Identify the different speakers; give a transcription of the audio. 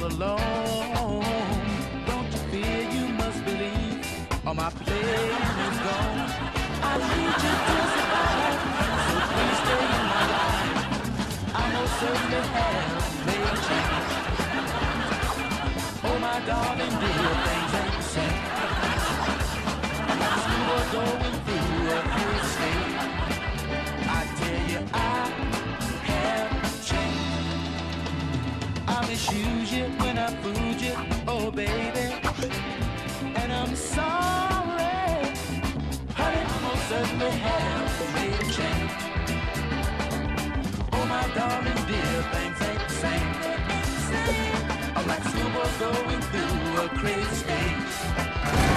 Speaker 1: alone. Don't you fear, you must believe. All my pain is gone. I need you to survive, so please stay in my life. I most certainly have made a change. Oh my darling dear, things ain't the same. You were going through a cruel state. I tell you I have changed. I misused you when I fooled you, oh baby. And I'm sorry, honey, I most certainly have made a change. Oh my darling dear, things ain't the same. I'm like schoolboy going through a crazy stage.